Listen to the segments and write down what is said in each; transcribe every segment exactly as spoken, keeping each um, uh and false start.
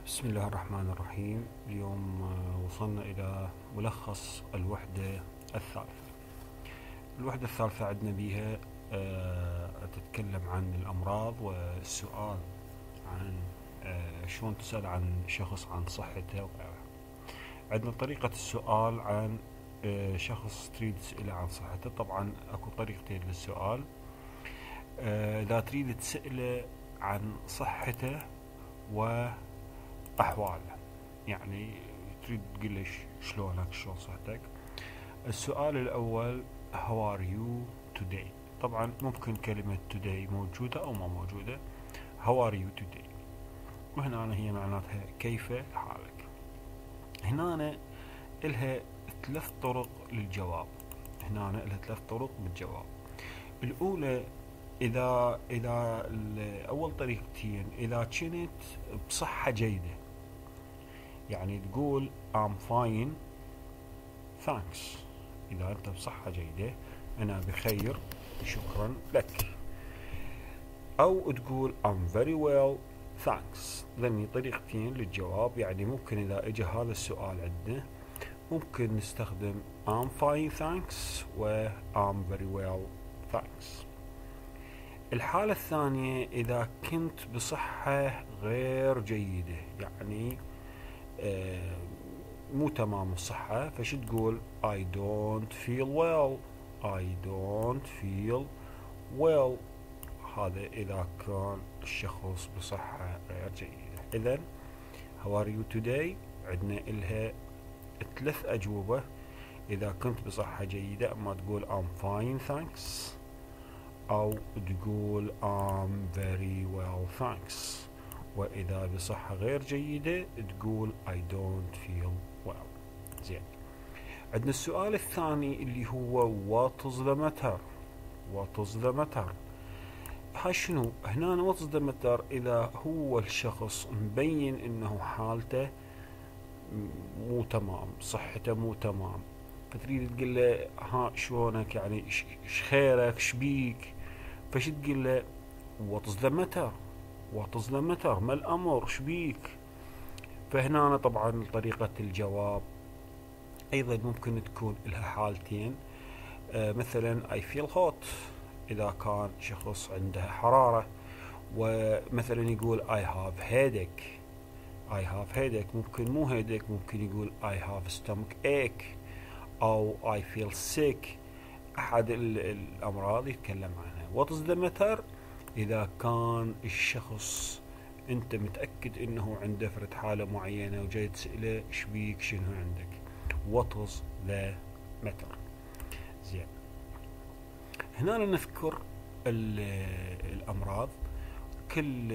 بسم الله الرحمن الرحيم. اليوم آه، وصلنا إلى ملخص الوحدة الثالثة. الوحدة الثالثة عندنا بيها آه، تتكلم عن الأمراض والسؤال عن آه، شلون تسأل عن شخص عن صحته وغيره. عندنا طريقة السؤال عن آه، شخص تريد تسأله عن صحته. طبعا أكو طريقتين للسؤال. آه، إذا تريد تسأله عن صحته وأحواله، يعني تريد تقول له شلونك، شلون صحتك. السؤال الأول how are you today. طبعا ممكن كلمة today موجودة أو ما موجودة. how are you today، وهنا هي معناتها كيف حالك. هنا إلها ثلاث طرق للجواب. هنا إلها ثلاث طرق بالجواب. الأولى إذا إذا أول طريقتين إذا كنت بصحة جيدة، يعني تقول I'm fine thanks. إذا أنت بصحة جيدة، أنا بخير شكرا لك. أو تقول I'm very well thanks. ذني طريقتين للجواب. يعني ممكن إذا إجا هذا السؤال عندنا ممكن نستخدم I'm fine thanks و I'm very well thanks. الحالة الثانية إذا كنت بصحة غير جيدة، يعني آه مو تمام الصحة، فش تقول I don't feel well. I don't feel well. هذا إذا كان الشخص بصحة غير جيدة. إذن how are you today عندنا إلها ثلاث أجوبة. إذا كنت بصحة جيدة أما تقول I'm fine thanks، أو تقول I'm very well thanks. وإذا بصحة غير جيدة تقول I don't feel well. زين. عندنا السؤال الثاني اللي هو what is the matter. what is the matter هاي شنو؟ هنا what is the matter إذا هو الشخص مبين إنه حالته مو تمام، صحته مو تمام، فتريد تقول له ها شلونك، يعني ايش خيرك، ايش بيك. فش تقول له what is the matter. what is the matter ما الأمر، ايش بيك. فهنا طبعا طريقة الجواب أيضا ممكن تكون لها حالتين. آه مثلا I feel hot إذا كان شخص عنده حرارة، ومثلا يقول I have headache. I have headache ممكن مو headache، ممكن يقول I have stomach ache أو I feel sick. أحد الأمراض يتكلم عنها. what is the matter إذا كان الشخص أنت متأكد إنه عنده فرد حالة معينة وجاي تسأله إيش بيك، شنو عندك. what is the matter. زين. هنا نذكر الأمراض، كل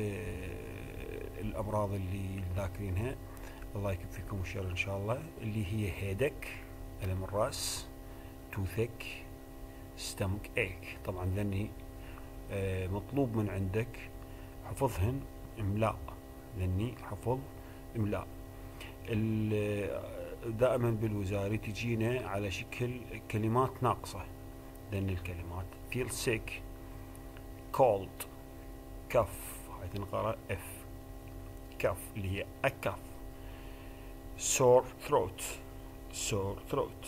الأمراض اللي ذاكرينها الله يكفيكم فيكم الشر إن شاء الله، اللي هي هيدك ألم الرأس، توثك، ستامك ايك. طبعا ذني مطلوب من عندك حفظهن املاء، ذني حفظ املاء. دائما بالوزاري تجينا على شكل كلمات ناقصة. ذني الكلمات feel sick، cold، كف هاي تنقرأ اف، كف اللي هي اكف. sore throat، sore throat.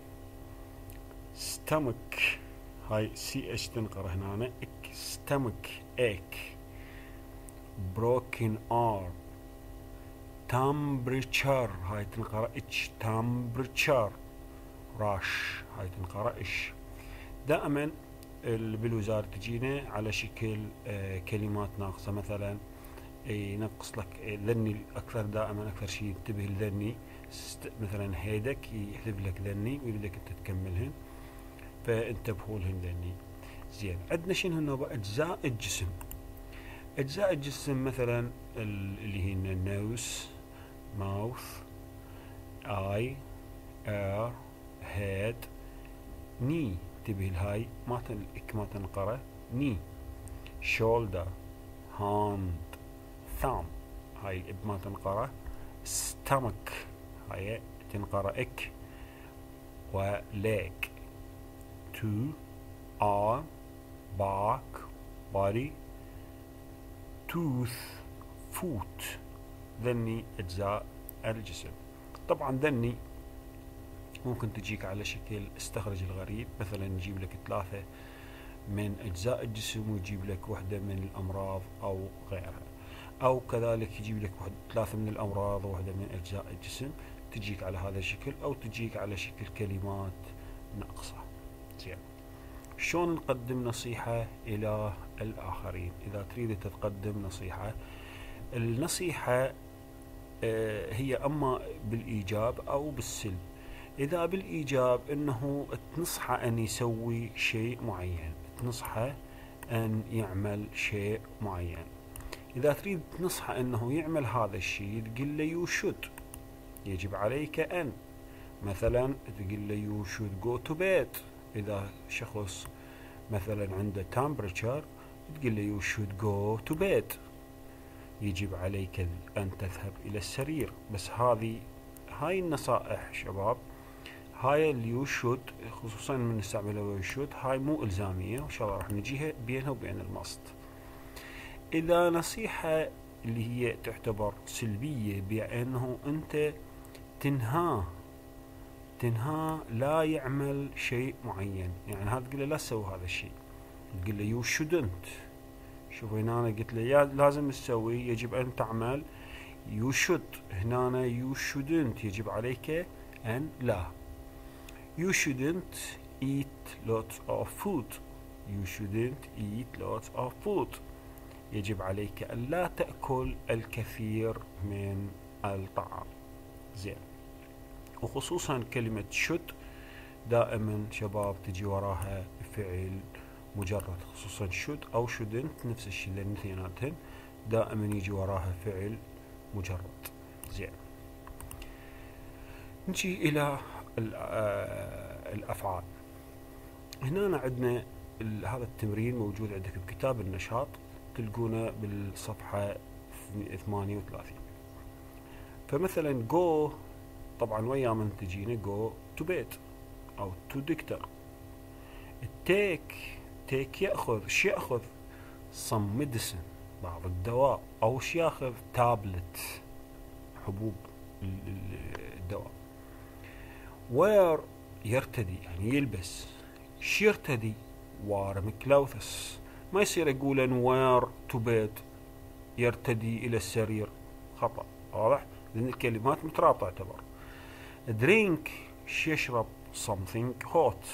stomach هاي سي اتش تنقرأ هنا اك، stomach ache. broken arm. temperature هاي تنقرأ اتش، temperature. rash هاي تنقرأ اش. دائما بالوزارة تجينا على شكل آه كلمات ناقصة. مثلا ينقص لك ذني اكثر، دائما اكثر شيء انتبه لذني. مثلا هيدك يحذف لك ذني ويريدك انت تكملهن، فانتبهوا لهن ذني. زين. عندنا شنو هنا اجزاء الجسم. اجزاء الجسم مثلا اللي هي النوز، ماوث، اي، اير، هيد، ني. انتبه لهاي ما تنك ما تنقرأ ني. شولدر، هاند، ثام هاي ما تنقرأ. ستامك هاي تنقرأ اك. وليج، تو، arm، back، body، tooth، foot. ذني أجزاء الجسم. طبعا ذني ممكن تجيك على شكل استخرج الغريب، مثلا نجيب لك ثلاثة من أجزاء الجسم ويجيب لك واحدة من الأمراض أو غيرها، أو كذلك يجيب لك ثلاثة من الأمراض وواحدة من أجزاء الجسم، تجيك على هذا الشكل، أو تجيك على شكل كلمات ناقصة. زين، شلون نقدم نصيحة إلى الآخرين؟ إذا تريد تقدم نصيحة، النصيحة هي أما بالإيجاب أو بالسلب. إذا بالإيجاب أنه تنصحه أن يسوي شيء معين، تنصحه أن يعمل شيء معين. إذا تريد تنصحه أنه يعمل هذا الشيء، تقول له you should، يجب عليك أن، مثلا تقول له you should go to bed. إذا شخص مثلا عنده temperature، تقول له you should go to bed، يجب عليك أن تذهب إلى السرير. بس هذه هاي النصائح شباب، هاي اليو شود خصوصا من نستعملها شود، هاي مو إلزامية، وإن شاء الله راح نجيها بينها وبين الماست. إذا نصيحة اللي هي تعتبر سلبية، بأنه أنت تنهاه تنهاه لا يعمل شيء معين، يعني هذا تقول له لا تسوي هذا الشيء، تقول له يو شودنت. شوف هنا أنا قلت له لازم تسوي، يجب أن تعمل، you should. هنا you shouldn't، يجب عليك أن لا. you shouldn't eat lots of food. you shouldn't eat lots of food. يجب عليك أن لا تأكل الكثير من الطعام. زين، وخصوصا كلمة should دائما شباب تجي وراها فعل مجرد، خصوصا should أو shouldn't نفس الشيء، لأن اثنيناتهن دائما يجي وراها فعل مجرد. زين، نجي إلى الأفعال. هنا عندنا هذا التمرين موجود عندك بكتاب النشاط، تلقونه بالصفحة ثمانية وثلاثين. فمثلا go، طبعا ويا من تجينا go to bed أو to doctor. take take يأخذ، شي يأخذ some medicine، بعض الدواء، أو شي يأخذ تابلت، حبوب الدواء. wear يرتدي، يعني يلبس، شي يرتدي warm clothes. ما يصير يقول wear to bed يرتدي إلى السرير، خطأ، واضح؟ لأن الكلمات مترابطة تعتبر. drink شي يشرب something hot.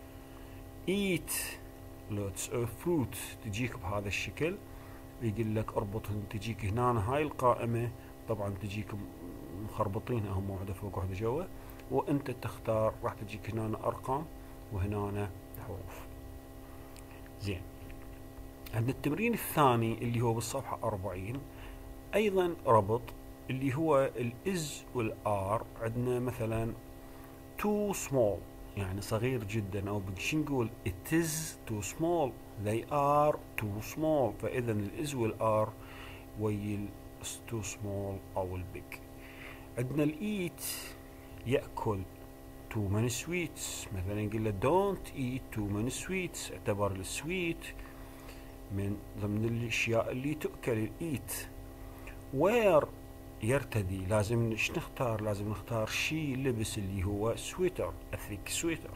eat lots of fruit، تجيك بهذا الشكل، يقول لك اربطهن، تجيك هنا هاي القائمة طبعا تجيك مخربطينها هم واحدة فوق واحدة جوا، وانت تختار، راح تجيك هنا ارقام وهنا حروف. زين، عند التمرين الثاني اللي هو بالصفحة أربعين ايضا ربط، اللي هو الاز والار. عندنا مثلا too small يعني صغير جدا، او بنش نقول it is too small، they are too small. فاذا الاز والار ويا too small او البيج. عندنا الايت يأكل too many sweets، مثلا نقول له don't eat too many sweets، اعتبر السويت من ضمن الاشياء اللي تؤكل الايت. wear يرتدي، لازم ايش نختار؟ لازم نختار شيء لبس اللي هو سويتر، اثيك سويتر.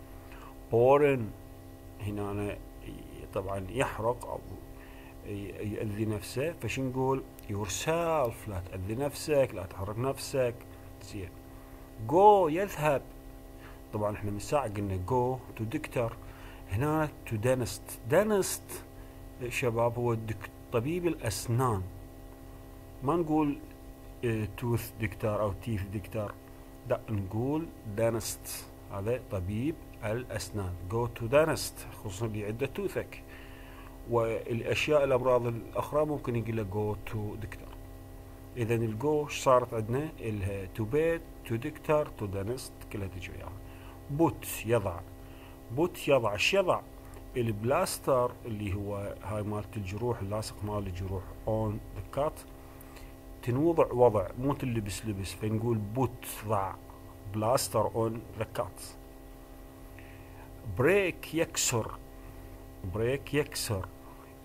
بورن هنا طبعا يحرق او يأذي نفسه، فش نقول yourself، لا تأذي نفسك، لا تحرق نفسك. زين، go يذهب، طبعا احنا من ساعة قلنا go to doctor، هنا to dentist. dentist شباب هو طبيب الأسنان، ما نقول توث دكتور أو تيث دكتور، لا نقول dentist، هذا طبيب الأسنان. go to dentist خصوصا اللي عنده توثك، والأشياء الأمراض الأخرى ممكن يقول له go to doctor. إذا الجو صارت عندنا إلها to bed to doctor to dentist، كلها تجي وياها. put يضع، put يضع، ايش يضع؟ البلاستر اللي هو هاي مالت الجروح، اللاصق مال الجروح on the cut، تنوضع وضع، مو تلبس لبس، فنقول put ضع بلاستر on the cut. break يكسر، break يكسر،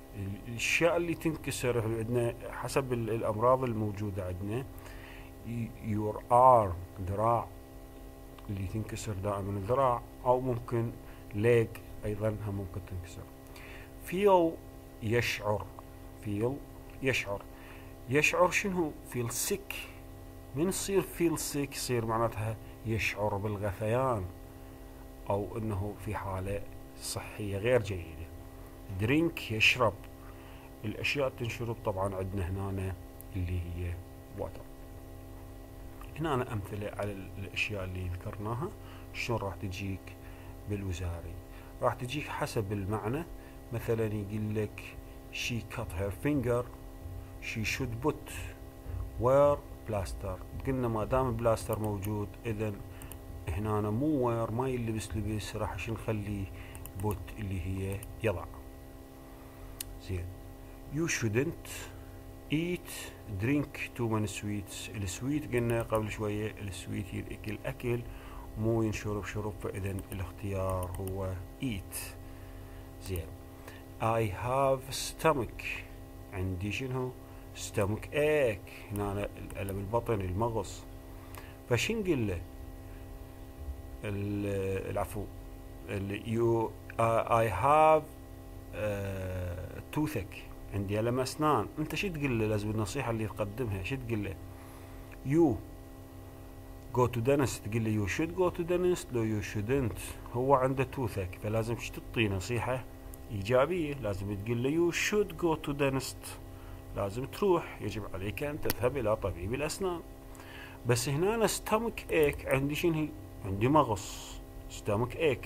الأشياء اللي تنكسر عندنا حسب الأمراض الموجودة عندنا. your arm ذراع اللي تنكسر دائما الذراع، أو ممكن leg أيضا هم ممكن تنكسر. feel يشعر، feel يشعر، يشعر شنو؟ feel sick. من يصير feel sick يصير معناتها يشعر بالغثيان أو أنه في حالة صحية غير جيدة. drink يشرب، الأشياء تنشرب طبعا عندنا هنا اللي هي water. هنا أمثلة على الأشياء اللي ذكرناها شلون راح تجيك بالوزاري. راح تجيك حسب المعنى، مثلا يقول لك she cut her finger she should put wear plaster. قلنا ما دام بلاستر موجود إذن هنا مو wear ما يلبس لبس، راح شو نخليه put اللي هي يضع. زين you shouldn't eat drink too many sweets. السويت قلنا قبل شوية السويت يأكل أكل مو ينشرب شرب، فإذن الاختيار هو eat. زين I have stomach، عندي شنو؟ stomach ache، هنا الألم البطن المغص. فشن نقول له؟ العفو you uh, I have uh, toothache، عندي ألم أسنان. أنت شو تقول له؟ لازم النصيحة اللي تقدمها شو تقول له؟ you go to dentist، تقول له you should go to dentist لو you shouldn't. هو عنده toothache فلازم شو تعطيه نصيحة إيجابية، لازم تقول له you should go to dentist، لازم تروح، يجب عليك أن تذهب إلى طبيب الأسنان. بس هنا stomach ache عندي شنو؟ عندي مغص stomach ache.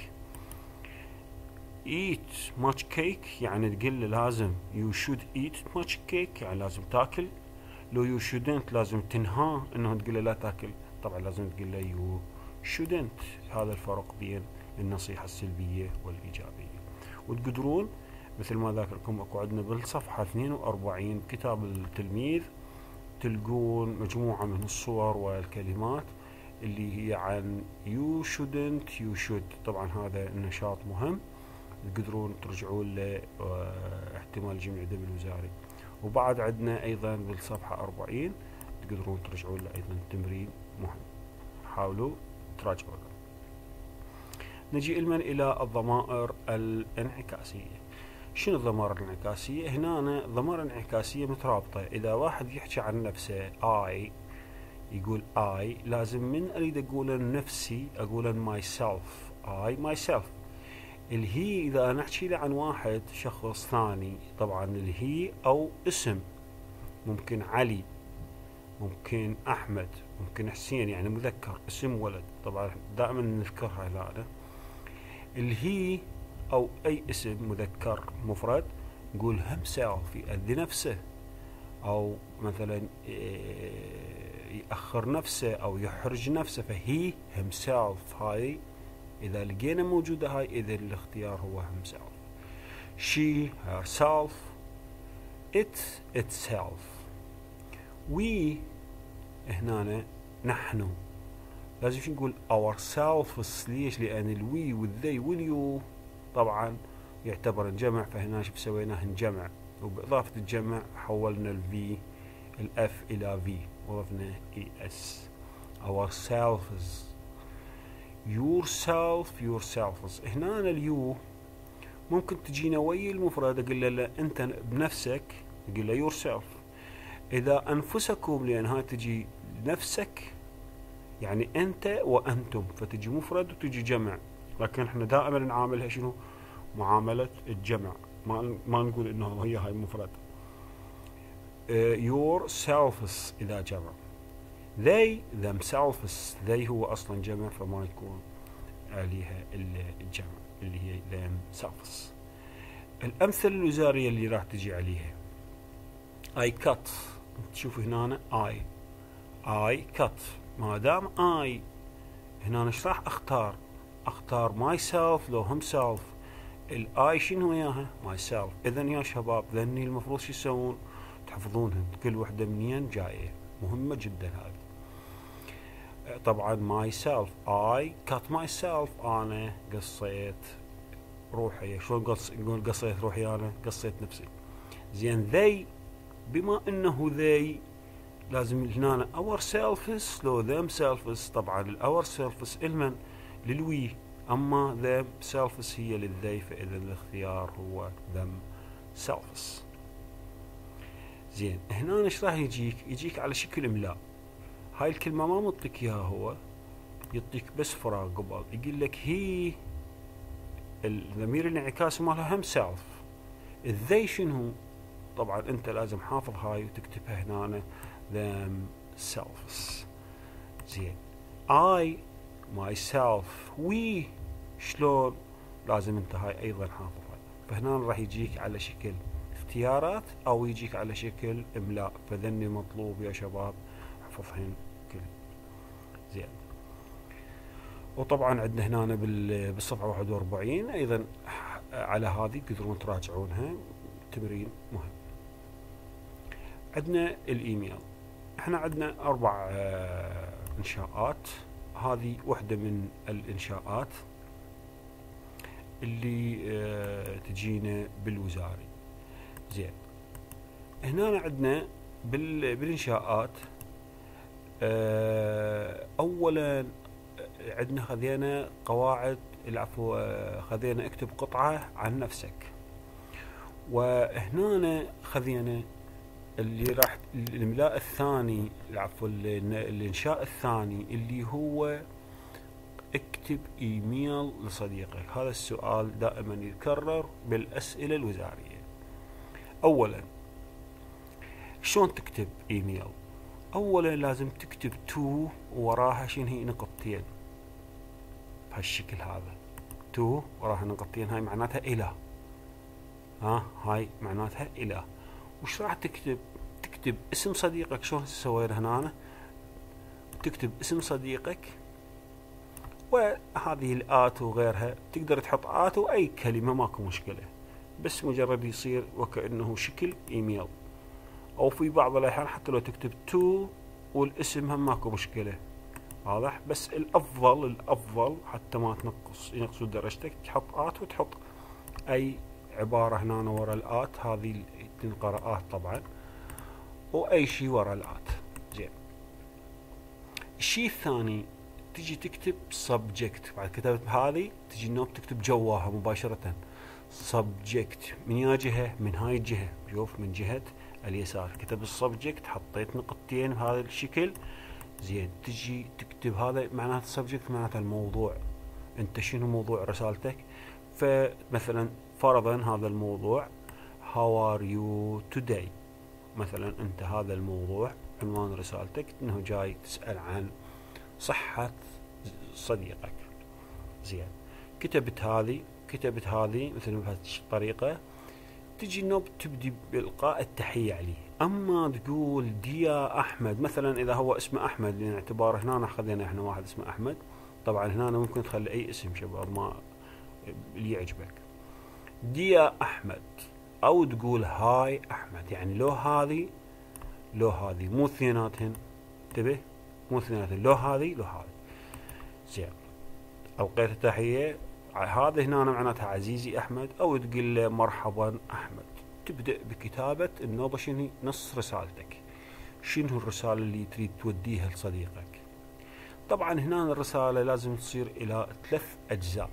eat much cake يعني تقول له لازم you should eat much cake يعني لازم تاكل، لو you shouldn't لازم تنهاه انه تقول له لا تاكل، طبعا لازم تقول له you shouldn't. هذا الفرق بين النصيحة السلبية والإيجابية. وتقدرون مثل ما ذاكركم اكو عندنا بالصفحة اثنين وأربعين كتاب التلميذ تلقون مجموعة من الصور والكلمات اللي هي عن you shouldn't you should. طبعا هذا النشاط مهم تقدرون ترجعون له احتمال جمع دبل وزاري. وبعد عندنا ايضا بالصفحة أربعين تقدرون ترجعون له ايضا تمرين مهم، حاولوا تراجعوا له. نجي المن الى الضمائر الانعكاسية. شنو الضمائر الانعكاسية؟ هنا ضمائر انعكاسية مترابطة. اذا واحد يحكي عن نفسه I يقول I، لازم من اريد اقول نفسي اقول myself I myself. الهي إذا أنا أحكي له عن واحد شخص ثاني طبعا الهي أو اسم، ممكن علي، ممكن أحمد، ممكن حسين يعني مذكر اسم ولد، طبعا دائما نذكرها هنا. الهي أو أي اسم مذكر مفرد نقول himself يأذي نفسه، أو مثلا يأخر نفسه أو يحرج نفسه، فهي himself. هاي إذا لقينا موجودة هاي إذا الاختيار هو himself. she herself it itself. we هنا نحن لازم شو نقول ourselves. ليش؟ لأن الوي والذي واليو طبعا يعتبر الجمع، فهنا شوف سويناه نجمع، وبإضافة الجمع حولنا الفي الأف إلى في وضفنا إي إس. ourselves yourself yourselves. هنا اليو ممكن تجينا ويا المفرد اقول له انت بنفسك اقول له yourself. اذا انفسكم لان هاي تجي نفسك يعني انت وانتم، فتجي مفرد وتجي جمع، لكن احنا دائما نعاملها شنو؟ معاملة الجمع، ما ما نقول انه هي هاي مفرد. uh, yourselves اذا جمع. they themselves they هو اصلا جمع فما يكون عليها الجمع اللي هي themselves. الامثله الوزاريه اللي راح تجي عليها I cut. تشوف هنا I I cut. ما دام I هنا ايش راح اختار؟ اختار myself لو himself. الاي شنو وياها؟ myself. اذا يا شباب ذني المفروض شو يسوون؟ تحفظونهن كل وحده منين جايه، مهمه جدا هذه. طبعا myself I cut myself انا قصيت روحي. شلون قص نقول قصيت روحي؟ انا قصيت نفسي. زين they بما انه they لازم هنا ourselves لو themselves. طبعا الاورselves المن للوي، اما themselves هي للذي، فاذا الاختيار هو themselves. زين هنا ايش راح يجيك؟ يجيك على شكل املاء. هاي الكلمة ما مطلق اياها هو، يعطيك بس فراغ قبل، يقول لك هي الضمير الانعكاس مالها himself. الذي شنو؟ طبعا انت لازم حافظ هاي وتكتبها هنا themselves. زين I myself we شلون؟ لازم انت هاي ايضا حافظها. فهنا راح يجيك على شكل اختيارات او يجيك على شكل املاء، فذني مطلوب يا شباب حفظهن كل. زين وطبعا عندنا هنا بالصفحة واحد وأربعين ايضا على هذه تقدرون تراجعونها، تمرين مهم. عندنا الايميل. احنا عندنا اربع انشاءات، هذه واحدة من الانشاءات اللي تجينا بالوزاري. زين هنا عندنا بالانشاءات اولا عندنا خذينا قواعد العفو، خذينا اكتب قطعة عن نفسك، وهنا خذينا اللي راح الاملاء الثاني العفو الانشاء الثاني اللي هو اكتب ايميل لصديقك. هذا السؤال دائما يتكرر بالاسئلة الوزارية. اولا شلون تكتب ايميل؟ اولا لازم تكتب تو وراها شنو هي نقطتين بهالشكل هذا، تو وراها نقطتين، هاي معناتها الى، ها هاي معناتها الى. وش راح تكتب؟ تكتب اسم صديقك. شلون تسوي هنا؟ تكتب اسم صديقك وهذه الآت وغيرها، تقدر تحط آت واي كلمة ماكو مشكلة، بس مجرد يصير وكأنه شكل ايميل. او في بعض الاحيان حتى لو تكتب تو والاسم هم ماكو مشكلة، واضح؟ بس الافضل الافضل حتى ما تنقص ينقصوا درجتك تحط آت وتحط اي عبارة هنا ورا الآت، هذه تنقرأ آت طبعا، واي شيء ورا الآت. زين الشيء الثاني تجي تكتب subject. بعد كتبت هذه تجي النوب تكتب جواها مباشرة subject من يا جهة؟ من هاي الجهة، شوف من جهة اليسار كتب السبجكت، حطيت نقطتين بهذا الشكل. زين تجي تكتب هذا معناته السبجكت معناته الموضوع، انت شنو موضوع رسالتك؟ فمثلا فرضا هذا الموضوع how are you today مثلا، انت هذا الموضوع عنوان رسالتك انه جاي تسأل عن صحة صديقك. زين كتبت هذه كتبت هذه مثلا بهذه الطريقة، تجي النوب تبدي بإلقاء التحية عليه. أما تقول ديا أحمد مثلا، إذا هو اسمه أحمد لأن اعتباره هنا خذينا إحنا واحد اسمه أحمد، طبعا هنا ممكن تخلي أي اسم شباب ما اللي يعجبك، ديا أحمد، أو تقول هاي أحمد، يعني لو هذه لو هذه مو اثنيناتهن، انتبه مو اثنيناتهن، لو هذه لو هذه. زين ألقيت التحية، هذا هنا معناتها عزيزي أحمد، أو تقول له مرحبا أحمد. تبدأ بكتابة النوبة شنو نص رسالتك، شنو الرسالة اللي تريد توديها لصديقك. طبعا هنا الرسالة لازم تصير إلى ثلاث أجزاء.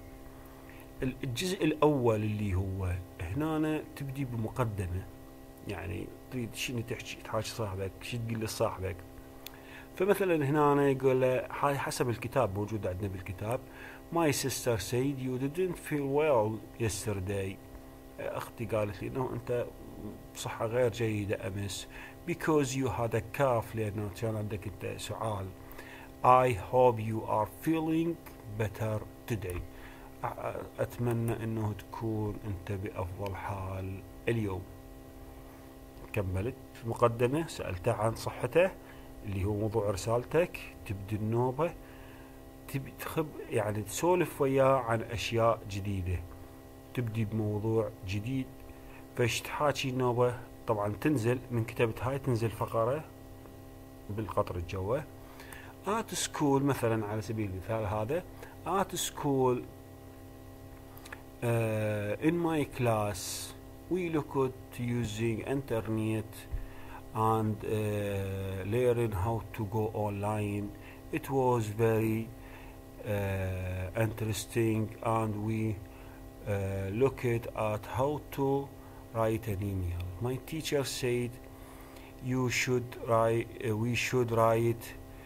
الجزء الأول اللي هو هنا تبدي بمقدمة، يعني تريد شنو تحكي تحاكي صاحبك، شو تقول لصاحبك. فمثلا هنا يقول له هاي حسب الكتاب موجود عندنا بالكتاب، My sister said you didn't feel well yesterday. أختي قالت لي إنه أنت بصحة غير جيدة أمس because you had a cough، لأنه كان عندك أنت سعال. I hope you are feeling better today. أتمنى إنه تكون أنت بأفضل حال اليوم. كملت في المقدمة، سألته عن صحته اللي هو موضوع رسالتك، تبدي النوبة تبي تخب يعني تسولف وياه عن أشياء جديدة، تبدي بموضوع جديد. فايش تحاكي النوبة؟ طبعا تنزل من كتابة هاي تنزل فقرة بالقطر الجوة at school مثلا على سبيل المثال، هذا at school uh, in my class we look at using internet and uh, learn how to go online. It was very uh, interesting, and we uh, looked at how to write an email. My teacher said you should write uh, we should write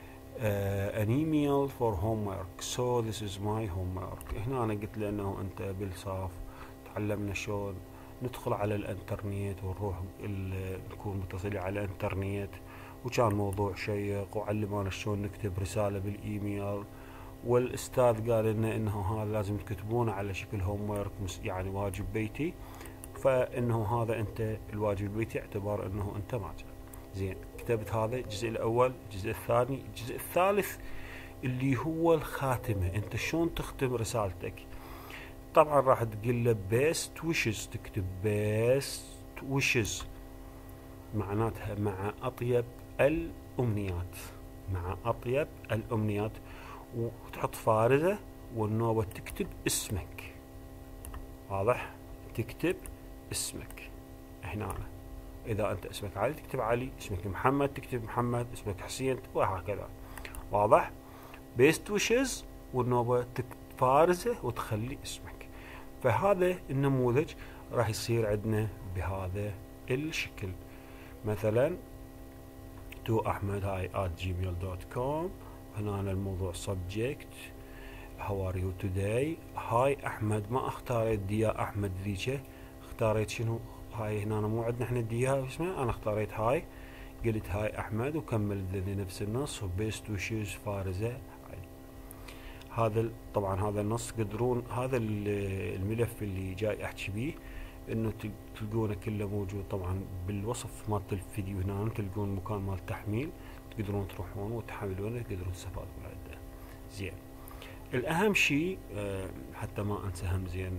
uh, an email for homework, so this is my homework. هنا أنا قلت له إنه أنت بالصاف تعلمنا شلون ندخل على الانترنت ونروح نكون متصلين على الانترنت، وكان موضوع شيق وعلمنا شلون نكتب رسالة بالإيميل، والأستاذ قال لنا إنه هذا لازم تكتبونه على شكل هومورك يعني واجب بيتي، فإنه هذا أنت الواجب البيتي اعتبر إنه أنت ماجر. زين، كتبت هذا الجزء الأول. الجزء الثاني، الجزء الثالث اللي هو الخاتمة، أنت شلون تختم رسالتك. طبعا راح تقول له best wishes، تكتب best wishes معناتها مع أطيب الأمنيات، مع أطيب الأمنيات، وتحط فارزة والنوبة تكتب اسمك. واضح؟ تكتب اسمك هنا. إذا أنت اسمك علي تكتب علي، اسمك محمد تكتب محمد، اسمك حسين، وهكذا. واضح؟ best wishes والنوبة فارزة وتخلي اسمك. فهذا النموذج راح يصير عندنا بهذا الشكل. مثلا تو أحمد هاي at gmail dot com. هنا الموضوع subject how are you today. هاي أحمد، ما اختاريت ديا أحمد ذيك، اختاريت شنو هاي هنا مو عندنا احنا ديها اسمها، انا اختاريت هاي، قلت هاي أحمد وكملت ذني نفس النص وبيست وشيز فارزة علي. هذا طبعا هذا النص قدرون، هذا الملف اللي جاي احكي بيه انه تلقونه كله موجود طبعا بالوصف مالت الفيديو. هنا تلقون مكان مال تحميل، تقدرون تروحون وتحملونه، تقدرون تستفادون عنده. زين، الاهم شيء حتى ما انسى هم زين،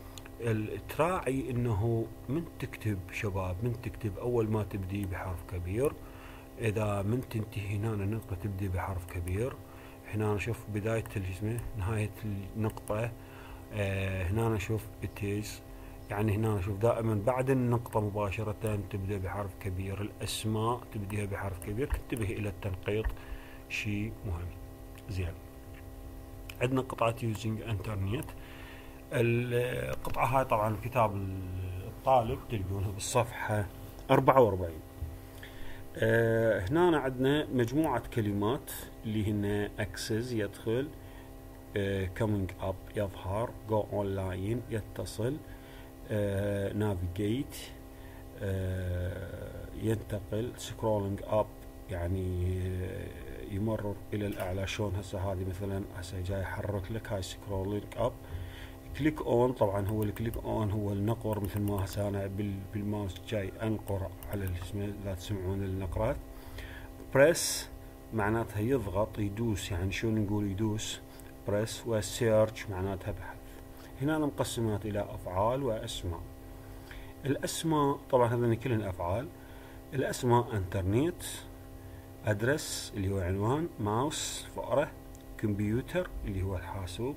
تراعي انه من تكتب شباب، من تكتب اول ما تبدي بحرف كبير، اذا من تنتهي هنا النقطة تبدي بحرف كبير. هنا نشوف بداية الجسم، نهاية النقطة آه هنا نشوف it is، يعني هنا نشوف دائما بعد النقطة مباشرة تبدأ بحرف كبير. الأسماء تبديها بحرف كبير، تنتبه إلى التنقيط، شيء مهم. زين، عندنا قطعة using internet. القطعة هاي طبعا كتاب الطالب تلقونها بالصفحة أربعة وأربعين. أه هنا عندنا مجموعة كلمات اللي هن access يدخل، أه coming up يظهر، go online يتصل، أه navigate أه ينتقل، scrolling up يعني يمرر إلى الأعلى. شلون هسه هذه مثلا هسه جاي يحرك لك هاي scrolling up. كليك اون، طبعا هو الكليك اون هو النقر، مثل ما هسه انا بالماوس جاي انقر على الاسم، لا تسمعون النقرات. بريس معناتها يضغط يدوس، يعني شو نقول يدوس بريس. وسيرش معناتها بحث. هنا مقسمات الى افعال واسماء. الاسماء طبعا هذين كلهن افعال. الاسماء انترنت، ادرس اللي هو عنوان، ماوس فأرة، كمبيوتر اللي هو الحاسوب،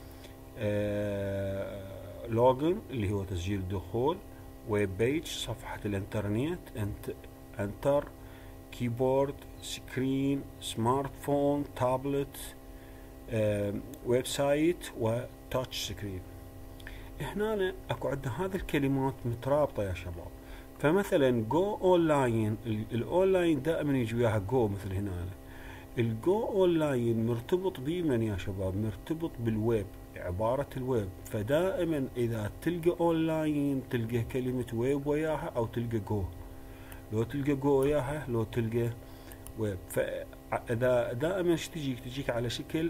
آه، لوجن اللي هو تسجيل الدخول، ويب بيج صفحة الانترنت، انت انتر، كيبورد، سكرين، سمارت فون، تابلت، آه، ويب سايت، وتاتش سكرين. هنا اكو عندنا هذه الكلمات مترابطة يا شباب. فمثلا جو اونلاين، الاونلاين دائما يجي وياها جو، مثل هنا الجو اونلاين مرتبط بمن يا شباب؟ مرتبط بالويب، عبارة الويب. فدائما اذا تلقى اونلاين تلقى كلمة ويب وياها، او تلقى جو، لو تلقى جو وياها، لو تلقى ويب. فاذا دائما ايش تجيك؟ تجيك على شكل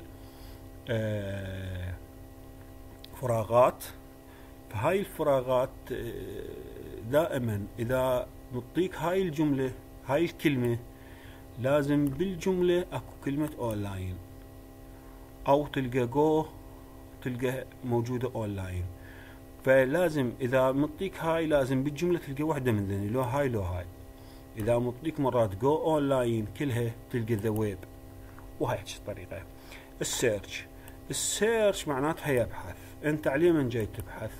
آه فراغات. فهاي الفراغات دائما اذا نعطيك هاي الجملة، هاي الكلمة، لازم بالجملة اكو كلمة اونلاين، او تلقى جو تلقى موجودة اونلاين. فلازم اذا مطيك هاي لازم بالجملة تلقى واحدة من ذني، لو هاي لو هاي. اذا مطيك مرات جو اونلاين كلها تلقى ذا ويب، وهاي الطريقة. السيرش، السيرش معناتها يبحث. انت عليه من جاي تبحث؟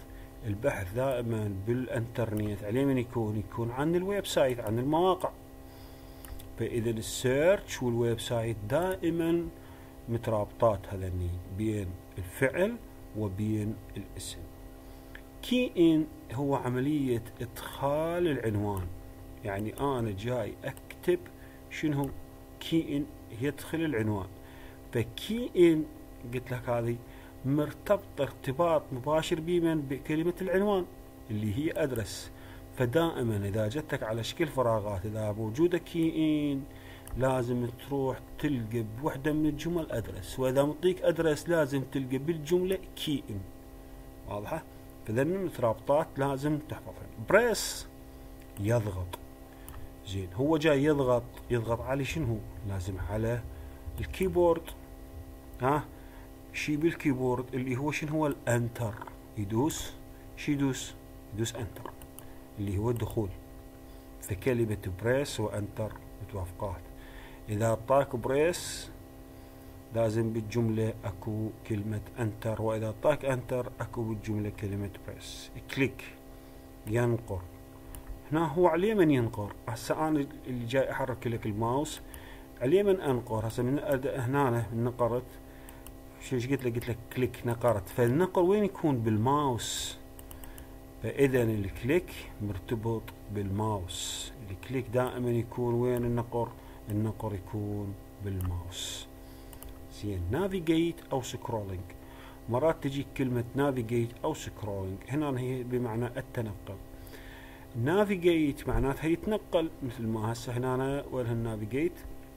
البحث دائما بالانترنت عليه من يكون يكون عن الويب سايت، عن المواقع. فاذا السيرش والويب سايت دائما مترابطات هذني بين الفعل وبين الاسم. كي ان هو عملية ادخال العنوان، يعني انا جاي اكتب شنو كي ان يدخل العنوان. فكي ان قلت لك هذه مرتبطة ارتباط مباشر بمن بكلمة العنوان اللي هي ادرس. فدائما اذا جتك على شكل فراغات اذا موجودة كي ان لازم تروح تلقى بوحدة من الجمل ادرس، واذا مطيك ادرس لازم تلقى بالجملة كي ان. واضحة؟ فذن المترابطات لازم تحفظها. بريس يضغط. زين هو جاي يضغط، يضغط على شنو؟ لازم على الكيبورد. ها شي بالكيبورد اللي هو شنو هو الانتر. يدوس شي يدوس؟ يدوس انتر اللي هو الدخول. فكلمة بريس وانتر متوافقات. اذا اعطاك بريس لازم بالجملة اكو كلمة انتر، واذا اعطاك انتر اكو بالجملة كلمة بريس. كليك ينقر. هنا هو على من ينقر. هسه انا اللي جاي احرك لك الماوس على من انقر. هسه من هنا نقرت شو قلت لك؟ قلت لك كليك نقرت. فالنقر وين يكون؟ بالماوس. فاذا الكليك مرتبط بالماوس. الكليك دائما يكون وين النقر؟ النقر يكون بالماوس. زين نافيجيت او سكرولينج. مرات تجي كلمة نافيجيت او سكرولينج، هنا هي بمعنى التنقل. نافيجيت معناتها يتنقل، مثل ما هسه هنا وين النافيجيت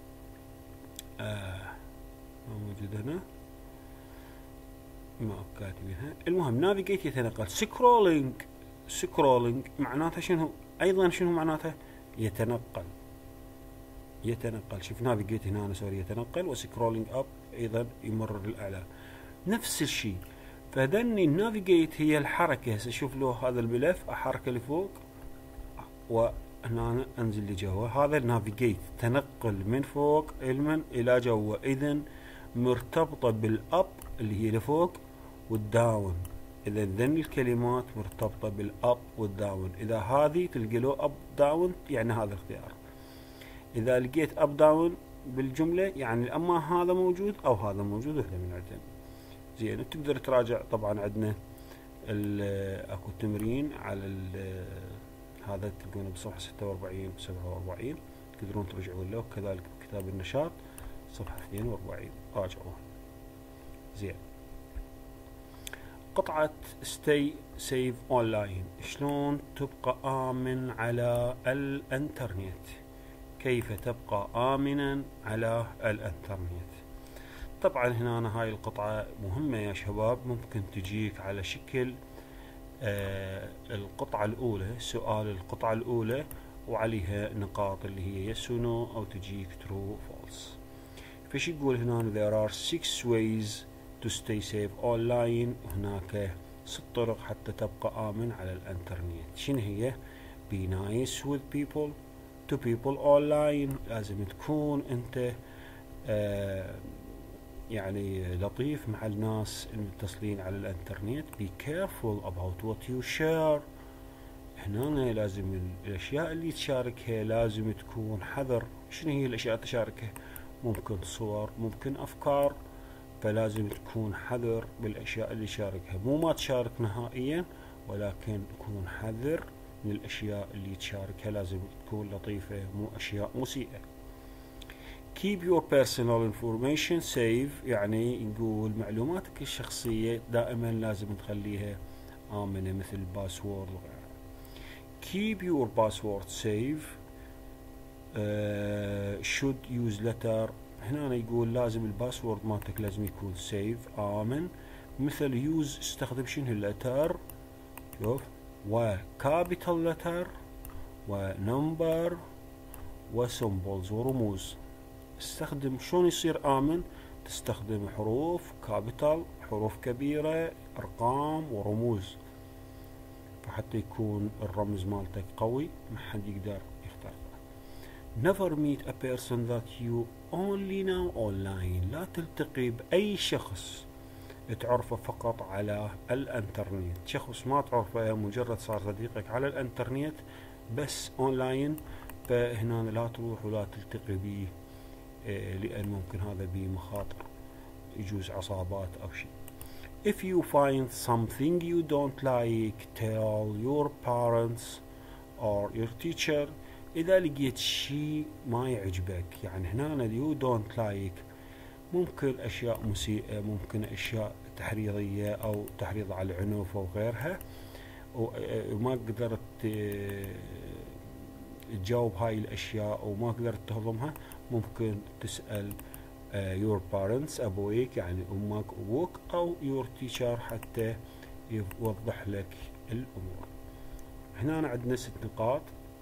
آه ما موجود هنا، ما كاتبينها. المهم نافيجيت يتنقل. سكرولينج سكرولينج معناتها شنو؟ ايضا شنو معناتها؟ يتنقل. يتنقل. شوف نافيجيت هنا سوري يتنقل، وسكرولينج اب ايضا يمر للاعلى. نفس الشيء. فذني النافيجيت هي الحركه. هسه شوف له هذا الملف احركه لفوق وهنا انزل لجوا. هذا النافيجيت تنقل من فوق المن الى جوا. اذا مرتبطه بالاب اللي هي لفوق والداون. اذا ذن الكلمات مرتبطه بالاب والداون. اذا هذه تلقى له اب داون يعني هذا الاختيار. اذا لقيت اب داون بالجمله يعني اما هذا موجود او هذا موجود، وحده من عندهم. زين تقدر تراجع. طبعا عندنا اكو تمرين على هذا تلقونه بصفحه ستة وأربعين سبعة وأربعين، تقدرون ترجعون له. وكذلك كتاب النشاط صفحه اثنين وأربعين راجعوه. زين قطعة stay safe online. شلون تبقى آمن على الانترنت؟ كيف تبقى آمنا على الانترنت؟ طبعا هنا أنا هاي القطعة مهمة يا شباب، ممكن تجيك على شكل آه القطعة الأولى، سؤال القطعة الأولى وعليها نقاط اللي هي yes or no، أو تجيك true false. فش يقول هنا؟ there are six ways to stay safe online. هناك ست طرق حتى تبقى آمن على الانترنت. شنو هي؟ be nice with people to people online. لازم تكون انت آه يعني لطيف مع الناس المتصلين على الانترنت. be careful about what you share. هنا لازم الاشياء اللي تشاركها لازم تكون حذر. شنو هي الاشياء اللي تشاركها؟ ممكن صور، ممكن افكار. فلازم تكون حذر بالاشياء اللي تشاركها. مو ما تشارك نهائيا، ولكن تكون حذر من الاشياء اللي تشاركها. لازم تكون لطيفة، مو اشياء مسيئة. keep your personal information safe. يعني يقول معلوماتك الشخصية دائما لازم تخليها آمنة، مثل الباسورد وغيرها. keep your password safe. uh, should use letter. هنا يقول لازم الباسورد مالتك لازم يكون سيف آمن. مثل يوز استخدم شنو اللتر، شوف، وكابيتال لتر ونمبر وسمبلز ورموز. استخدم شلون يصير آمن؟ تستخدم حروف كابيتال، حروف كبيرة، أرقام ورموز، فحتى يكون الرمز مالتك قوي ما حد يقدر يخترقه. never meet a person that you only know online. لا تلتقي بأي شخص تعرفه فقط على الانترنت. شخص ما تعرفه مجرد صار صديقك على الانترنت بس اونلاين، فهنا لا تروح ولا تلتقي به، لان ممكن هذا به مخاطر، يجوز عصابات او شيء. If you find something you don't like, tell your parents or your teacher. إذا لقيت شيء ما يعجبك، يعني هنا you don't like ممكن أشياء مسيئة، ممكن أشياء تحريضية أو تحريض على العنف أو غيرها، وما قدرت تجاوب هاي الأشياء أو ما قدرت تهضمها، ممكن تسأل Uh, your parents أبويك يعني أمك أبوك، أو your teacher حتى يوضح لك الأمور. هنا عندنا ست نقاط.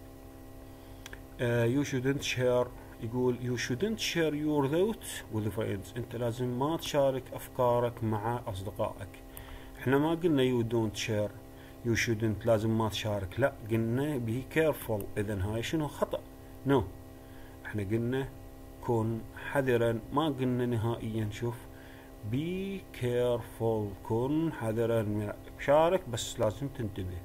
uh, you shouldn't share، يقول you shouldn't share your thoughts with friends. أنت لازم ما تشارك أفكارك مع أصدقائك. إحنا ما قلنا you don't share you shouldn't لازم ما تشارك، لا قلنا be careful. إذن هاي شنو خطأ؟ no إحنا قلنا كن حذرا، ما قلنا نهائيا. شوف be careful، كن حذرا، شارك بس لازم تنتبه.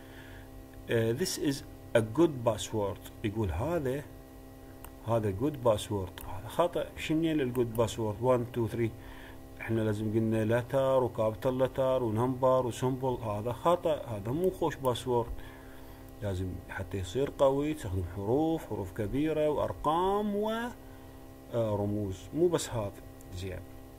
uh, this is a good password، يقول هذا هذا good password، هذا خطأ. شنو الجود باسورد؟ واحد اثنين ثلاثة، احنا لازم قلنا لتر وكابيتال لتر ونمبر وسمبل، هذا خطأ، هذا مو خوش باسورد. لازم حتى يصير قوي تستخدم حروف حروف كبيرة وأرقام و آه رموز، مو بس هذا. زين.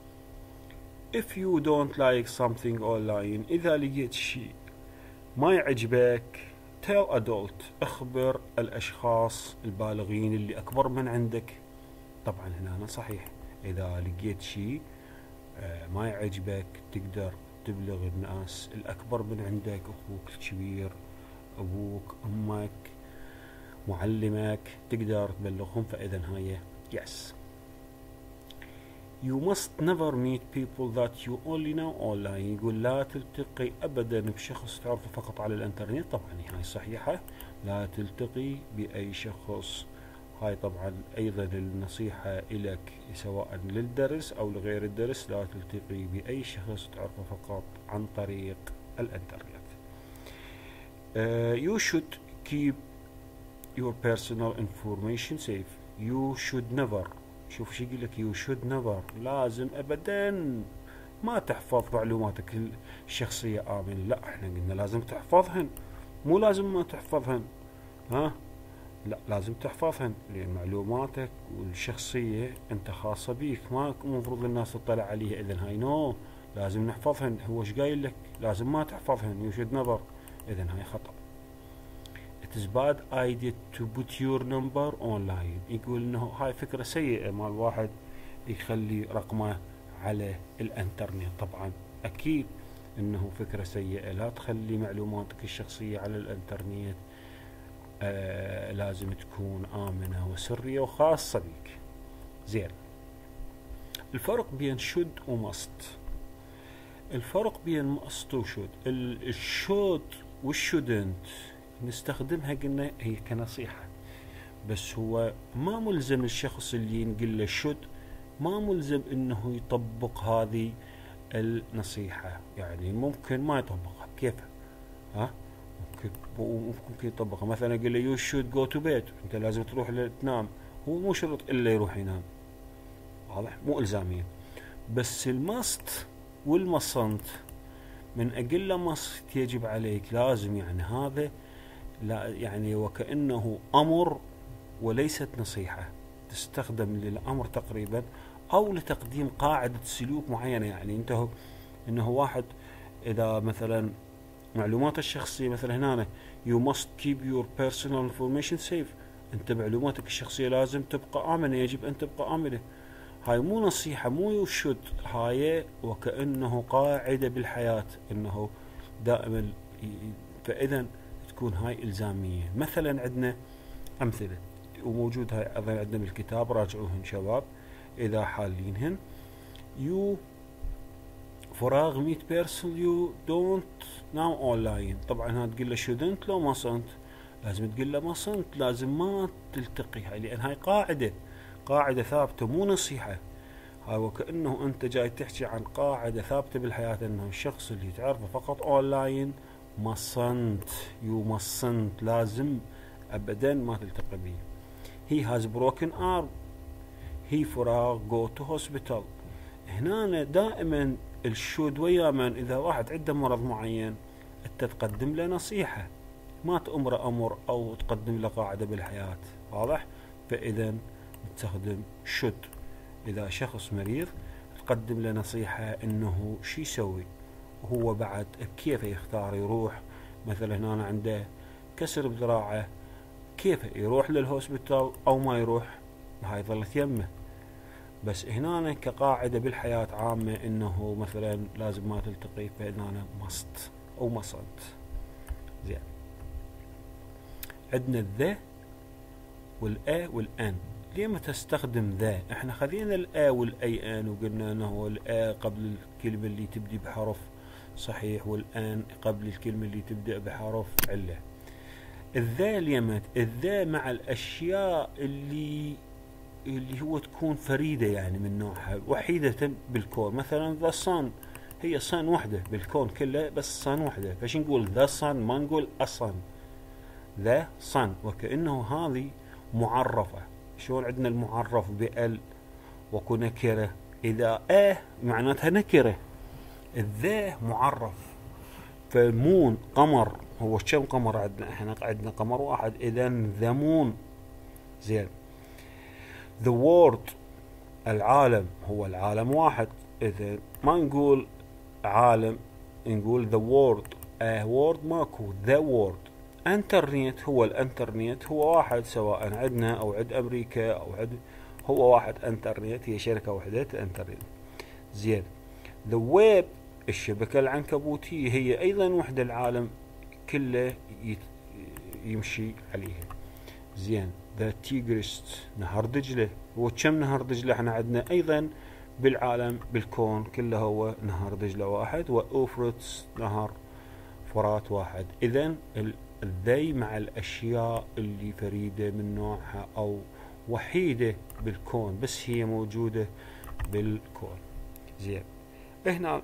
if you don't like something online، إذا لقيت شيء ما يعجبك tell adult، اخبر الأشخاص البالغين اللي أكبر من عندك. طبعا هنا صحيح، إذا لقيت شيء آه ما يعجبك تقدر تبلغ الناس الأكبر من عندك، أخوك الكبير، أبوك، أمك، معلمك، تقدر تبلغهم. فإذا هاي yes. You must never meet people that you only know online، يقول لا تلتقي أبدا بشخص تعرفه فقط على الانترنت. طبعا هاي صحيحة، لا تلتقي بأي شخص. هاي طبعا أيضا النصيحة إلك سواء للدرس أو لغير الدرس، لا تلتقي بأي شخص تعرفه فقط عن طريق الانترنت. uh, You should keep your personal information safe. You should never، شوف شو يقول لك you should never، لازم ابدا ما تحفظ معلوماتك الشخصية آمن. لا احنا قلنا لازم تحفظهن، مو لازم ما تحفظهن، ها لا لازم تحفظهن، لان معلوماتك والشخصية انت خاصة بيك، ما المفروض الناس تطلع عليها. اذن هاي نو لازم نحفظهن. هو ايش قايل لك؟ لازم ما تحفظهن you should never. اذن هاي خطأ. It is bad idea to put your number online، يقول انه هاي فكرة سيئة مال واحد يخلي رقمه على الانترنت. طبعا اكيد انه فكرة سيئة، لا تخلي معلوماتك الشخصية على الانترنت، آه لازم تكون آمنة وسرية وخاصة بك. زين. الفرق بين should و must، الفرق بين must و should، الشود والshouldn't نستخدمها قلنا هي كنصيحة، بس هو ما ملزم الشخص اللي نقول له شد ما ملزم انه يطبق هذه النصيحة. يعني ممكن ما يطبقها بكيفه، ها ممكن ممكن يطبقها. مثلا قل له يو شود جو تو بيت، انت لازم تروح تنام، هو مو شرط الا يروح ينام، واضح؟ مو الزامية. بس الماست والمصنت من اقل له ماست يجب عليك لازم، يعني هذا لا يعني وكأنه أمر وليست نصيحة، تستخدم للأمر تقريبا أو لتقديم قاعدة سلوك معينة. يعني انت هو انه واحد اذا مثلا معلومات الشخصية مثلا هنا you must keep your personal information safe، انت معلوماتك الشخصية لازم تبقى آمنة، يجب ان تبقى آمنة. هاي مو نصيحة، مو يشد، هاي وكأنه قاعدة بالحياة انه دائما. فإذا تكون هاي إلزامية. مثلا عندنا أمثلة وموجود هاي أيضا عندنا بالكتاب، راجعوهن شباب إذا حالينهن. you فراغ مية بيرسون you don't now online، طبعا هاد تقول له shouldn't لو ما صنت، لازم تقول له ما صنت، لازم ما تلتقي هاي، لأن هاي قاعدة قاعدة ثابتة مو نصيحة. هاي وكأنه انت جاي تحكي عن قاعدة ثابتة بالحياة، انه الشخص اللي تعرفه فقط اونلاين mustn't you mustn't لازم ابدا ما تلتقي به. he has broken arm he فراغ go to hospital. هنا دائما الشود ويا من إذا واحد عنده مرض معين أنت تقدم له نصيحة، ما تأمر أمر أو تقدم له قاعدة بالحياة، واضح؟ فإذا تستخدم شود. إذا شخص مريض تقدم له نصيحة إنه شي يسوي، وهو بعد كيف يختار يروح. مثلا هنا عنده كسر بذراعه، كيف يروح للهوسبيتال أو ما يروح، هاي ظلت يمه. بس هنا كقاعدة بالحياة عامة إنه مثلا لازم ما تلتقي، فهنا must أو mustn't. زين، عندنا الذا والآ والآن. ليه تستخدم ذا؟ احنا خذينا الآ والأي آن وقلنا انه الآ قبل الكلمة اللي تبدي بحرف صحيح، والآن قبل الكلمة اللي تبدأ بحرف علة. الذا اليمت، الذا مع الأشياء اللي اللي هو تكون فريدة يعني من نوعها، وحيدة بالكون. مثلا ذا صن، هي صن وحدة بالكون كله، بس صن وحدة، فش نقول ذا صن ما نقول أصن. ذا صن وكأنه هذه معرفة. شلون عندنا المعرف بأل وكو نكرة، إذا آه معناتها نكرة، الذا معرف. فالمون قمر، هو كم قمر عندنا؟ احنا عندنا قمر واحد، إذا ذا مون. زين، the world العالم، هو العالم واحد، إذا ما نقول عالم نقول the world. a word ماكو، the world. انترنت، هو الانترنت هو واحد، سواء عندنا او عند امريكا او عند، هو واحد انترنت، هي شركة وحدة انترنت. زين، the web الشبكة العنكبوتية هي ايضا وحدة، العالم كله يمشي عليها. زين، the Tigris نهر دجلة، هو كم نهر دجلة احنا عندنا ايضا بالعالم بالكون كله، هو نهر دجلة واحد، وأوفرتس نهر فرات واحد. اذا الذي مع الاشياء اللي فريدة من نوعها او وحيدة بالكون، بس هي موجودة بالكون. زين، هنا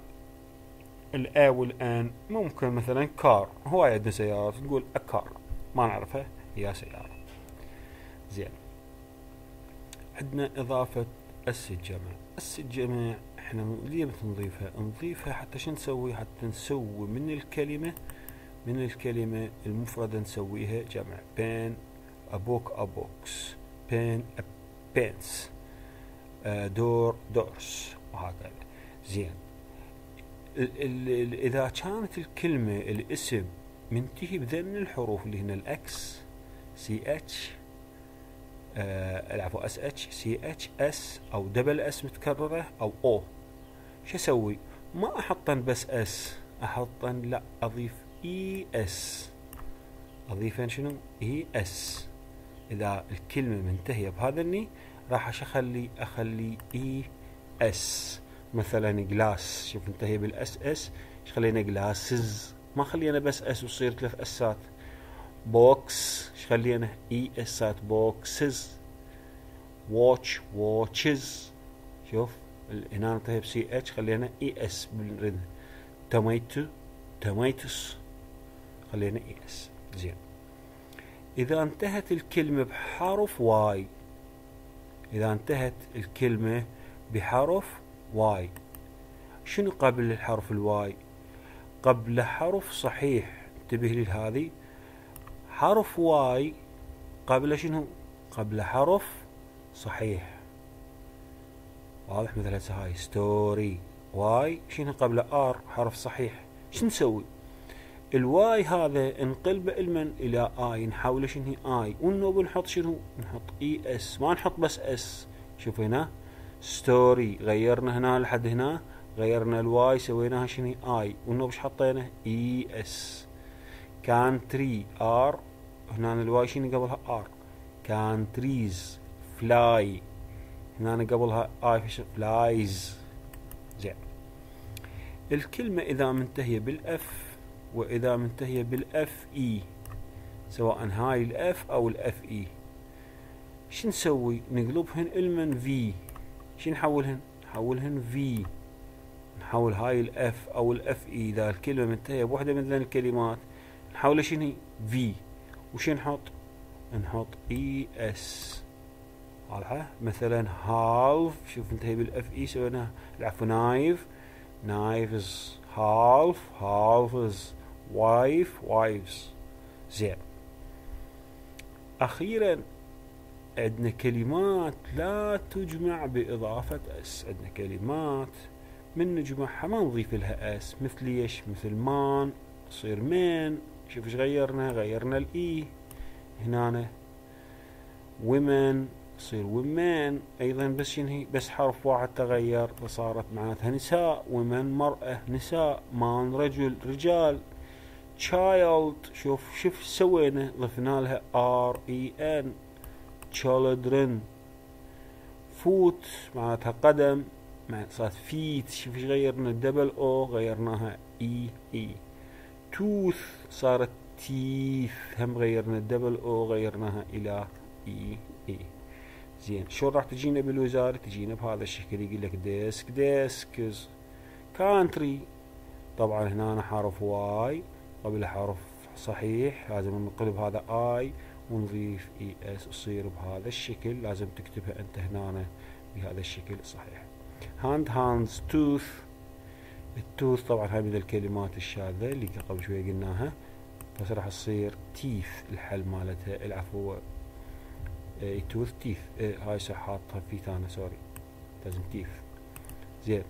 الآ والآن ممكن مثلا كار، هو عندنا سيارات نقول أكار، ما نعرفها هي سيارة. زين، عندنا إضافة أس الجمع. أس الجمع احنا ليه بنضيفها؟ نضيفها حتى شو نسوي؟ حتى نسوي من الكلمة من الكلمة المفردة نسويها جمع. بين a book a books، بين a pens، دور doors، وهكذا. زين، ال ال إذا كانت الكلمة الاسم منتهي بذن الحروف اللي هنا الأكس سي اتش، العفو اس اتش سي اتش اس، او دبل اس متكررة، او او، شو اسوي؟ ما احطن بس اس، احطن لا اضيف اي اس، اضيفن شنو؟ اي اس. اذا الكلمة منتهية بهذا الني راح اخلي اخلي اي اس. مثلا جلاس، شوف منتهية بالاس اس، ايش خلينا جلاسز، ما خلينا بس اس وصير ثلاث اسات. بوكس، ايش خلينا؟ اي اسات بوكسز. واتش واتشز، شوف هنا انتهى بسي اتش، خلينا اي اس بالرد. توميتو توميتوس، خلينا اي اس. زين، اذا انتهت الكلمة بحرف واي، اذا انتهت الكلمة بحرف واي، شنو قبل الحرف الواي؟ قبل حرف صحيح، انتبه لي هذه، حرف واي قبل شنو؟ قبل حرف صحيح، واضح؟ مثل هسه هاي ستوري، واي شنو قبل ار حرف صحيح. شو نسوي؟ الواي هذا انقلب المن الى اي، نحاول شنو؟ اي، والنوب نحط شنو؟ نحط اي اس، ما نحط بس اس. شوف هنا ستوري غيرنا هنا لحد هنا، غيرنا الواي سويناها شنو؟ اي، والنوب ايش حطينا؟ اي اس. كانتري ار، هنا الواي شنو قبلها؟ ار. كانتريز، فلاي، هنا قبلها اي فلايز. زين، الكلمة اذا منتهية بالاف واذا منتهية بالاف اي، سواء هاي الاف او الاف اي، شو نسوي؟ نقلبهن المن في، شو نحولهن؟ نحولهن في، نحول هاي الاف او الاف اي اذا الكلمة منتهية بوحدة من ذن الكلمات نحولها شنو في، وش نحط؟ نحط اي اس. واضحة؟ مثلا هالف، شوف منتهي بالاف اي سوينا العفو نايف، نايف از هالف، هالف از وايف، وايفز. زين. اخيرا عندنا كلمات لا تجمع باضافة اس، عندنا كلمات من نجمعها ما نضيف لها اس، مثل ايش؟ مثل مان تصير مين. شوف ايش غيرنا؟ غيرنا الاي هنا. ومن تصير ومن ايضا، بس شنهي بس حرف واحد تغير فصارت معناتها نساء. ومن مرأة، نساء. مان رجل، رجال. child، شوف شوف سوينا؟ ضفنا لها ار اي ان. children. foot معناتها قدم، معناتها صارت فيت. شوف ايش غيرنا؟ الدبل او غيرناها اي اي. tooth صارت تيث، هم غيرنا الدبل او غيرناها الى اي اي. زين. شلون راح تجينا بالوزارة؟ تجينا بهذا الشكل، يقول لك ديسك، ديسكز. كانتري، طبعا هنا حرف واي قبل حرف صحيح، لازم ننقلب هذا اي ونضيف اي اس، يصير بهذا الشكل. لازم تكتبها انت هنا بهذا الشكل صحيح. هاند، هاندز. توث، التوث طبعا هاي من الكلمات الشاذة اللي قبل شوية قلناها، بس راح تصير تيث الحل مالتها. العفو اي توث تيث. اي هاي صح حاطها في ثاني، سوري لازم تيث. زين.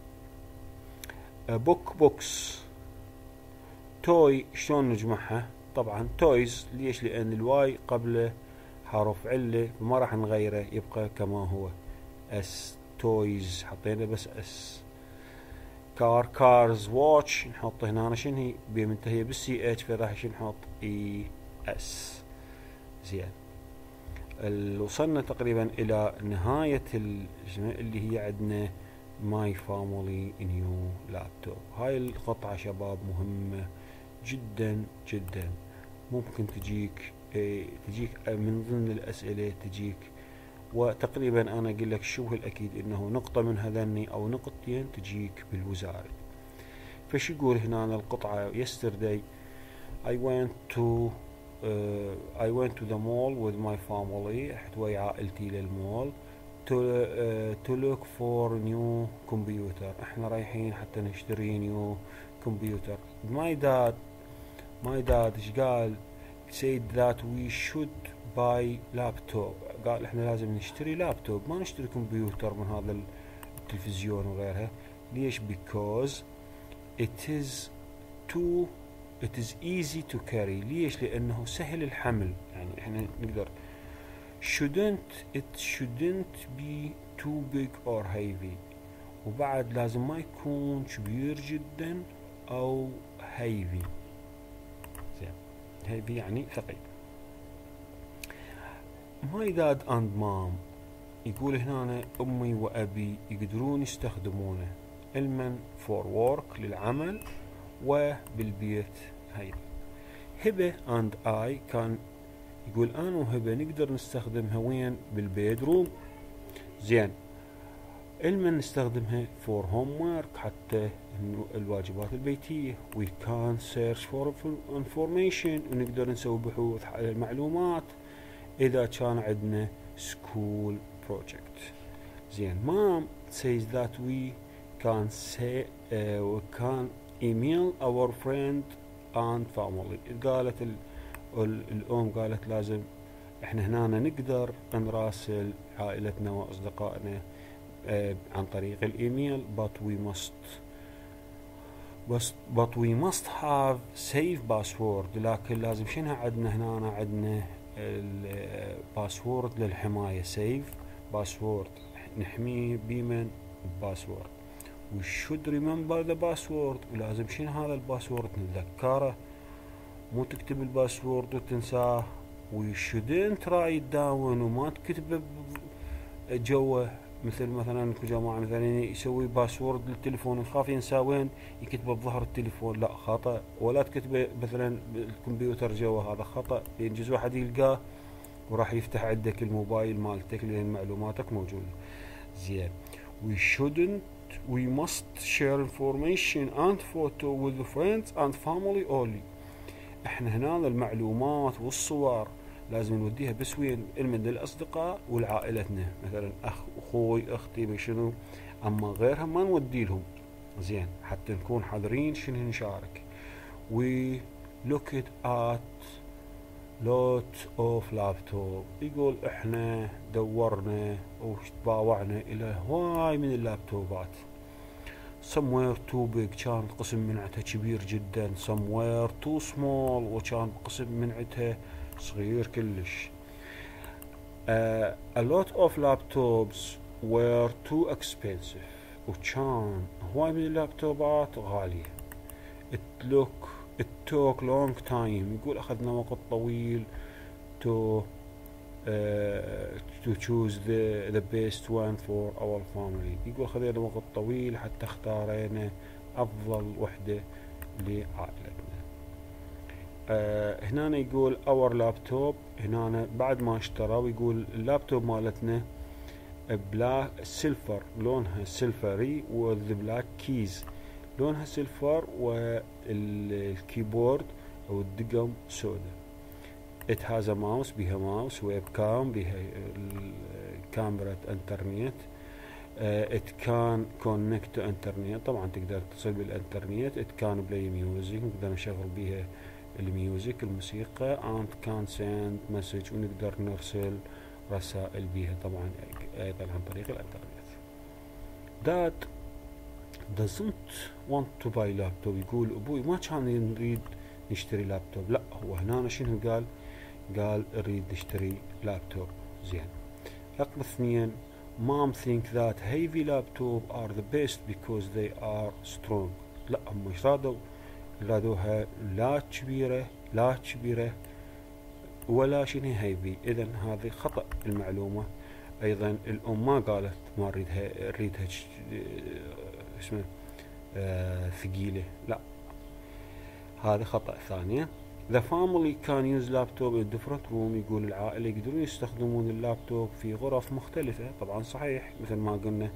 بوك، بوكس. توي شلون نجمعها؟ طبعا تويز. ليش؟ لان الواي قبله حرف علة وما راح نغيره، يبقى كما هو اس. تويز حطينا بس اس. كار، كارز. واتش نحط هنا شنو هي بمنتهية بالسي اتش، فراح نحط اي اس. زين. وصلنا تقريبا الى نهاية اللي هي عندنا ماي فاميلي نيو لابتوب. هاي القطعة شباب مهمة جدا جدا، ممكن تجيك ايه تجيك من ضمن الاسئلة تجيك، وتقريبا انا اقول لك شبه الاكيد انه نقطة من هذني او نقطتين تجيك بالوزارة. فش يقول هنا القطعة؟ yesterday I went to uh, I went to the mall with my family. رحت ويا عائلتي للمول. to uh, to look for new computer. احنا رايحين حتى نشتري new computer. my dad my dad ايش قال؟ said that we should buy laptop. قال احنا لازم نشتري لابتوب، ما نشتري كمبيوتر من هذا التلفزيون وغيرها. ليش؟ because it is too it is easy to carry. ليش؟ لانه سهل الحمل، يعني احنا نقدر. shouldn't it shouldn't be too big or heavy. وبعد لازم ما يكون كبير جدا او heavy. زين. heavy يعني ثقيل. my dad and mom، يقول هنا امي وابي يقدرون يستخدمونه. علما for work للعمل، وبالبيت هيدا. هبة and I كان يقول انا وهبة نقدر نستخدمها وين؟ بالبيدروم. زين. علما نستخدمها for homework حتى الواجبات البيتية. we can search for information، ونقدر نسوي بحوث على المعلومات إذا كان عندنا school project. زين. mom says that we can say uh, we can email our friend and family. قالت ال ال الأم قالت لازم احنا هنا نقدر نراسل عائلتنا وأصدقائنا uh, عن طريق الإيميل. but we must بس but we must have safe password. لكن لازم شنو عندنا هنا؟ عندنا الباسورد للحماية. سيف باسورد نحميه بمن؟ باسورد. we should remember the password. ولازم شنو هذا الباسورد؟ نتذكره، مو تكتب الباسورد وتنساه. we shouldn't write down، وما تكتبه جوه. مثل مثلا جماعة مثلا يسوي باسورد للتليفون يخاف ينسى وين، يكتبه بظهر التليفون، لا خطأ. ولا تكتبه مثلا بالكمبيوتر جوا، هذا خطأ، ينجز واحد يلقاه وراح يفتح عندك الموبايل مالتك لان معلوماتك موجودة. زين. we shouldn't we must share information and photo with friends and family only. احنا هنا المعلومات والصور لازم نوديها بس وين من الأصدقاء والعائلتنا، مثلا أخ أخوي أختي شنو، أما غيرها ما نودي لهم، زين، حتى نكون حذرين شنو نشارك. we looked at lot of laptop. يقول احنا دورنا وتباوعنا الى هواي من اللابتوبات. somewhere too big، كان قسم منعتها كبير جدا. somewhere too small، وكان قسم منعتها صغير كلش. uh, a lot of laptops were too expensive، وكان هواي من اللابتوبات غالية. it look it took long time، يقول أخذنا وقت طويل to uh, to choose the the best one for our family. يقول خذينا وقت طويل حتى اختارينا أفضل وحدة لعائلتنا. uh, هنا يقول our laptop، هنا بعد ما اشترى ويقول اللابتوب مالتنا بلاك سيلفر، لونها سيلفري، وذ بلاك كيز، لونها سيلفر، والكيبورد او الدقم سوداء. it has a mouse، بها ماوس، ويب كام، بها كاميرا انترنت. uh, it can connect to internet، طبعا تقدر تتصل بالانترنت. it can play music، نقدر نشغل بها الميوزك الموسيقى. and can send message، ونقدر نرسل رسائل بها طبعا ايضا عن طريق الانترنت. dad doesn't want to buy laptop، يقول ابوي ما كان يريد نشتري لابتوب. لا، هو هنا شنو قال؟ قال اريد نشتري لابتوب. زين. رقم اثنين، mom think that heavy laptop are the best because they are strong. لا، هم ايش رادوا؟ رادوها لا كبيرة لا كبيرة ولا شنو هيفي. اذا هذه خطأ المعلومة. ايضا الام ما قالت ما اريدها اريدها اسمه آه ثقيلة، لا، هذا خطأ. ثانية، the family can use laptop in different room، يقول العائلة يقدرون يستخدمون اللابتوب في غرف مختلفة. طبعا صحيح، مثل ما قلنا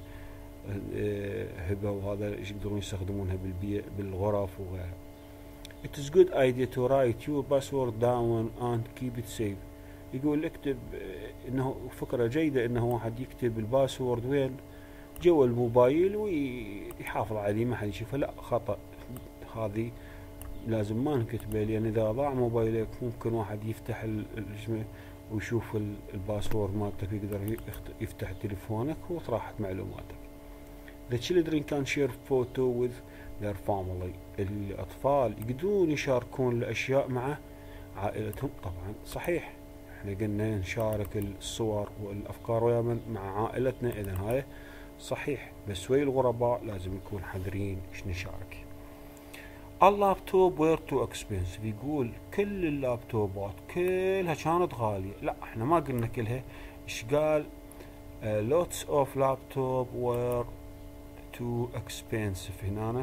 آه هبة وهذا يقدرون يستخدمونها بالبيئة بالغرف وغيرها. it is good idea to write your password down and keep it safe. يقول اكتب، انه فكرة جيدة انه واحد يكتب الباسورد وين؟ جوا الموبايل ويحافظ عليه ما حد يشوفه. لا، خطأ، هذه لازم ما نكتبه، لان اذا ضاع موبايلك ممكن واحد يفتح الجمع ويشوف الباسورد مالتك، يقدر يفتح تليفونك وراحت معلوماتك. the children can share photo with their family، الاطفال يقدرون يشاركون الاشياء مع عائلتهم. طبعا صحيح، احنا قلنا نشارك الصور والافكار ويا مع عائلتنا، اذا هاي صحيح، بس ويا الغرباء لازم نكون حذرين ايش نشارك. اللابتوب وير تو اكسبنسيف، يقول كل اللابتوبات كلها كانت غالية. لا، احنا ما قلنا كلها، ايش قال؟ lots of laptop were too expensive. هنا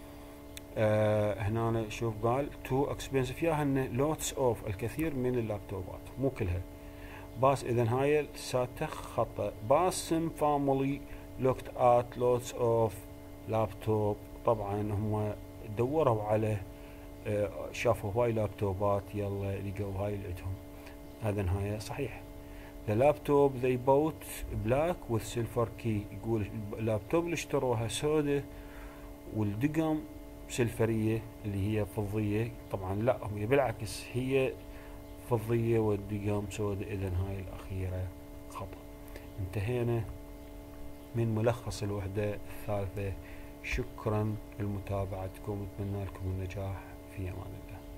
آه هنا شوف قال too expensive، يا هن lots of الكثير من اللابتوبات مو كلها. بس اذا هاي ساتة خطأ. باسم family looked at lots of laptop، طبعا هم دوروا على آه شافوا هواي لابتوبات، يلا لقوا هاي لقيتهم. هذا هاي صحيح. the laptop they bought black with silver key، يقول اللابتوب اللي اشتروها سوداء والدقم سلفرية اللي هي فضية. طبعا لا، هي بالعكس، هي فضية والدقم سوداء. اذا هاي الاخيرة خطأ. انتهينا من ملخص الوحدة الثالثة. شكرا لمتابعتكم، اتمنى لكم النجاح. في امان الله.